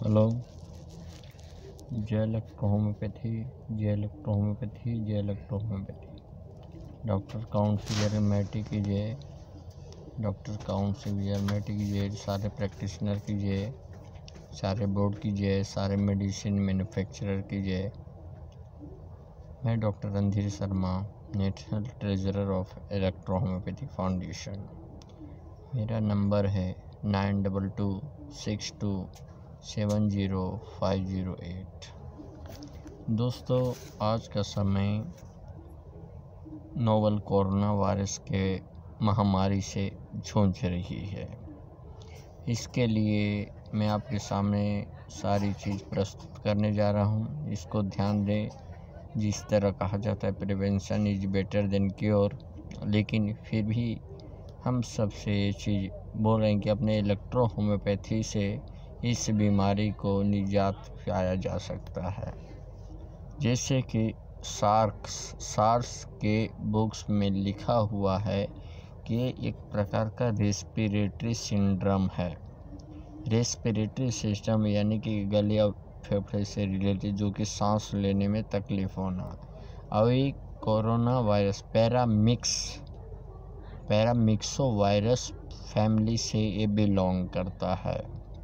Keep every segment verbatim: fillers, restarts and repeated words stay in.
Hello. जय electro homoeopathy, जय electro homoeopathy, जय electro homoeopathy. Doctor councillor Mattei की जय, डॉक्टर काउंसिलर मैटी की जय, सारे प्रैक्टिशनर की जय, सारे बोर्ड की जय, सारे मेडिसिन मैन्युफैक्चरर की जय। मैं doctor Randhir Sharma, national treasurer of electro homoeopathy foundation. मेरा नंबर है nine double two six two seven zero five zero eight. दोस्तों, आज का समय नोवल कोरोना वायरस के महामारी से जूझ रही है। इसके लिए मैं आपके सामने सारी चीज़ प्रस्तुत करने जा रहा हूँ। इसको ध्यान दें। जिस तरह कहा जाता है prevention is better than cure, लेकिन फिर भी हम सबसे ये चीज़ बोल रहे हैं कि अपने इलेक्ट्रो होम्योपैथी से इस बीमारी को निजात पाया जा सकता है। जैसे कि सार्स सार्स के बुक्स में लिखा हुआ है कि ये एक प्रकार का रेस्पिरेटरी सिंड्रोम है। रेस्पिरेटरी सिस्टम यानी कि गले और फेफड़े से रिलेटेड, जो कि सांस लेने में तकलीफ होना। और ये corona virus paramyx paramyxo virus family से ये बिलोंग करता है।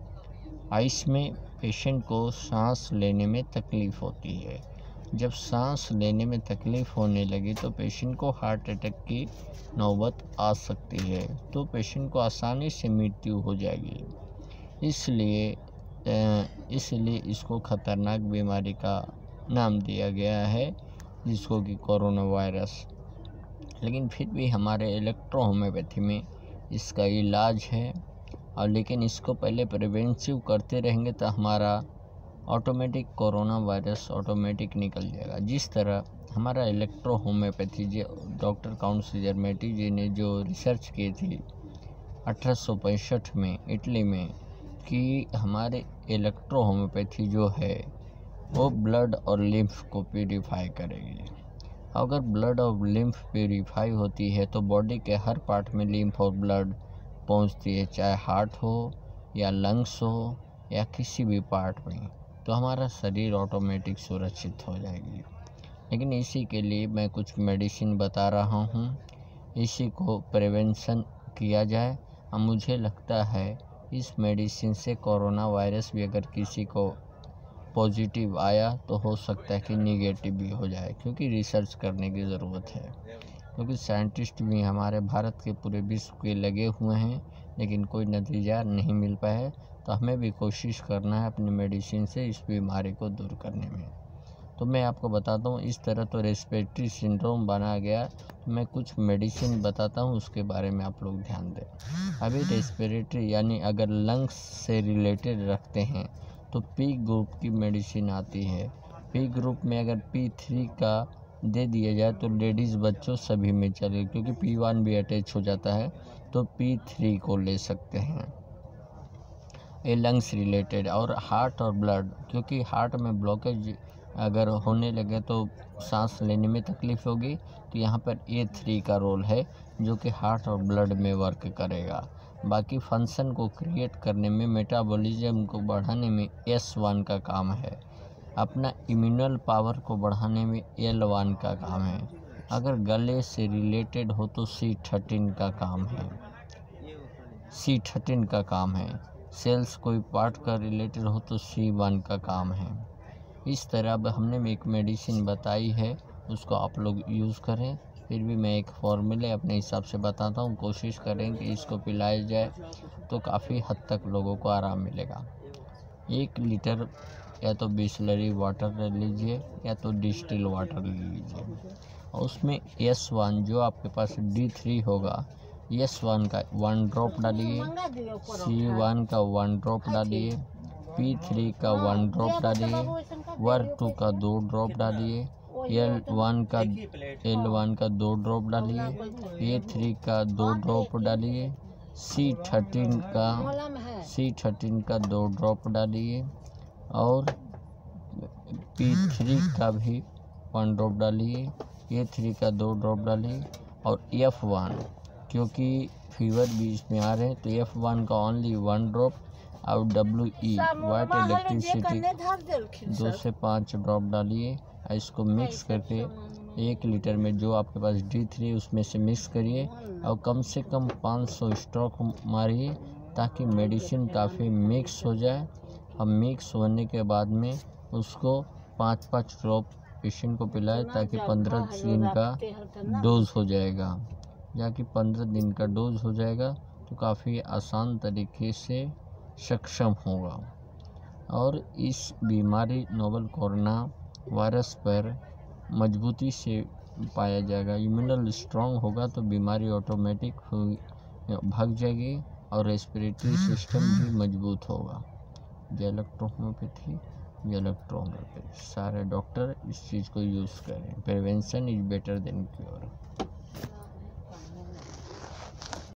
इसमें पेशेंट को सांस लेने में तकलीफ़ होती है। जब सांस लेने में तकलीफ़ होने लगी तो पेशेंट को हार्ट अटैक की नौबत आ सकती है, तो पेशेंट को आसानी से मृत्यु हो जाएगी। इसलिए इसलिए इसको ख़तरनाक बीमारी का नाम दिया गया है, जिसको कि कोरोना वायरस। लेकिन फिर भी हमारे इलेक्ट्रो होम्योपैथी में इसका इलाज है। और लेकिन इसको पहले प्रिवेंटिव करते रहेंगे तो हमारा ऑटोमेटिक कोरोना वायरस ऑटोमेटिक निकल जाएगा। जिस तरह हमारा इलेक्ट्रो होम्योपैथी जो डॉक्टर काउंसिलर मैटी जी ने जो रिसर्च की थी अठारह सौ पैंसठ में इटली में, कि हमारे इलेक्ट्रो होम्योपैथी जो है वो ब्लड और लिम्फ को प्यूरीफाई करेगी। अगर ब्लड और लिम्फ प्यूरीफाई होती है तो बॉडी के हर पार्ट में लिम्फ और ब्लड पहुंचती है, चाहे हार्ट हो या लंग्स हो या किसी भी पार्ट में, तो हमारा शरीर ऑटोमेटिक सुरक्षित हो जाएगी। लेकिन इसी के लिए मैं कुछ मेडिसिन बता रहा हूँ, इसी को प्रिवेंशन किया जाए। और मुझे लगता है इस मेडिसिन से कोरोना वायरस भी अगर किसी को पॉजिटिव आया तो हो सकता है कि निगेटिव भी हो जाए, क्योंकि रिसर्च करने की ज़रूरत है। क्योंकि साइंटिस्ट भी हमारे भारत के पूरे विश्व के लगे हुए हैं, लेकिन कोई नतीजा नहीं मिल पाया। तो हमें भी कोशिश करना है अपनी मेडिसिन से इस बीमारी को दूर करने में। तो मैं आपको बताता हूँ, इस तरह तो रेस्पिरेटरी सिंड्रोम बना गया, तो मैं कुछ मेडिसिन बताता हूँ, उसके बारे में आप लोग ध्यान दें। अभी रेस्पिरेटरी यानी अगर लंग्स से रिलेटेड रखते हैं तो पी ग्रुप की मेडिसिन आती है। पी ग्रुप में अगर पी थ्री का दे दिया जाए तो लेडीज़ बच्चों सभी में चले, क्योंकि पी वन भी अटैच हो जाता है, तो पी थ्री को ले सकते हैं। ये लंग्स रिलेटेड। और हार्ट और ब्लड, क्योंकि हार्ट में ब्लॉकेज अगर होने लगे तो सांस लेने में तकलीफ़ होगी, तो यहाँ पर ए थ्री का रोल है, जो कि हार्ट और ब्लड में वर्क करेगा। बाकी फंक्शन को क्रिएट करने में, मेटाबॉलिज्म को बढ़ाने में एस वन का काम है। अपना इम्यूनल पावर को बढ़ाने में एल वन का काम है। अगर गले से रिलेटेड हो तो सी थर्टीन का काम है सी थर्टीन का काम है। सेल्स कोई पार्ट का रिलेटेड हो तो सी वन का काम है। इस तरह अब हमने एक मेडिसिन बताई है, उसको आप लोग यूज़ करें। फिर भी मैं एक फॉर्मूले अपने हिसाब से बताता हूँ, कोशिश करें कि इसको पिलाया जाए तो काफ़ी हद तक लोगों को आराम मिलेगा। एक लीटर या तो बिसलरी वाटर ले लीजिए या तो डिस्टिल वाटर ले लीजिए, और उसमें एस वन जो आपके पास डी थ्री होगा, एस वन का वन ड्रॉप डालिए, सी वन का वन ड्रॉप डालिए, पी थ्री का वन ड्रॉप डालिए, वर टू का दो ड्रॉप डालिए, एल वन का एल वन का दो ड्रॉप डालिए, ए थ्री का दो ड्रॉप डालिए, सी थर्टीन का सी थर्टीन का दो ड्रॉप डालिए, और पी थ्री का भी वन ड्रॉप डालिए, ए थ्री का दो ड्रॉप डालिए, और एफ वन, क्योंकि फीवर भी इसमें आ रहे हैं तो एफ वन का ओनली वन ड्रॉप, और डब्ल्यू ई वाइट इलेक्ट्रिसिटी दो से पाँच ड्रॉप डालिए। इसको मिक्स करके एक लीटर में जो आपके पास डी थ्री उसमें से मिक्स करिए और कम से कम पाँच सौ स्ट्रोक मारिए ताकि मेडिसिन काफ़ी मिक्स हो जाए। अब मिक्स होने के बाद में उसको पाँच पाँच ड्रॉप पेशेंट को पिलाए ताकि पंद्रह दिन का डोज हो जाएगा। जाकि पंद्रह दिन का डोज हो जाएगा तो काफ़ी आसान तरीके से सक्षम होगा और इस बीमारी नोवल कोरोना वायरस पर मजबूती से पाया जाएगा। इम्यूनल स्ट्रांग होगा तो बीमारी ऑटोमेटिक भाग जाएगी और रेस्पिरेटरी सिस्टम भी मजबूत होगा। जयललिता होम्योपैथी, जयललिता होम्योपैथी सारे डॉक्टर इस चीज़ को यूज़ करें। Prevention is better than cure.